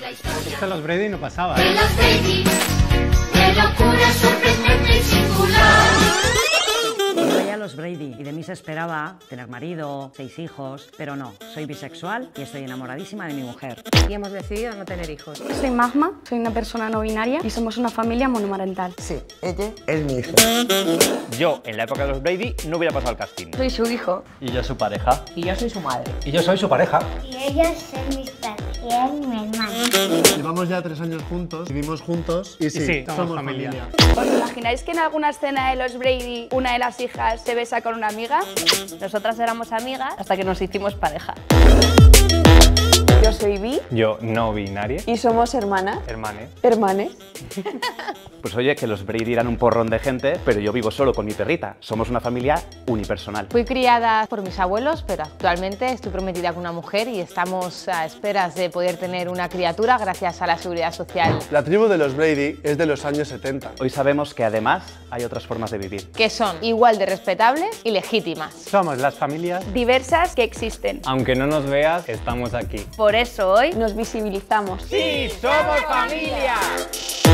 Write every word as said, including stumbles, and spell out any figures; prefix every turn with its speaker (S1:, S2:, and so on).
S1: Esto en los Brady no pasaba.
S2: De los Brady, de locura sorprendente y singular.
S3: Yo veía a los Brady y de mí se esperaba tener marido, seis hijos, pero no, soy bisexual y estoy enamoradísima de mi mujer.
S4: Y hemos decidido no tener hijos.
S5: Soy Magma, soy una persona no binaria y somos una familia monomarental.
S6: Sí, ella es mi hija.
S7: Yo, en la época de los Brady, no hubiera pasado el casting.
S5: Soy su hijo.
S7: Y yo su pareja.
S4: Y yo soy su madre.
S1: Y yo soy su pareja.
S8: Y ellos son mis padres y es mi hermano.
S9: Llevamos ya tres años juntos, vivimos juntos y sí,
S1: Y sí, somos
S9: somos
S1: familia.
S9: familia.
S5: ¿Os imagináis que en alguna escena de los Brady una de las hijas se besa con una amiga?
S4: Nosotras éramos amigas hasta que nos hicimos pareja.
S5: Yo soy bi
S7: Yo, no binaria.
S5: y somos hermanas,
S7: Hermane.
S5: hermanes.
S7: Pues oye, que los Brady eran un porrón de gente, pero yo vivo solo con mi perrita. Somos una familia unipersonal.
S4: Fui criada por mis abuelos, pero actualmente estoy prometida con una mujer y estamos a esperas de poder tener una criatura gracias a la seguridad social.
S9: La tribu de los Brady es de los años setenta.
S7: Hoy sabemos que además hay otras formas de vivir.
S4: Que son igual de respetables y legítimas.
S1: Somos las familias.
S5: Diversas que existen.
S7: Aunque no nos veas, estamos aquí.
S4: Por eso hoy
S5: Nos visibilizamos.
S7: ¡Sí, somos familia!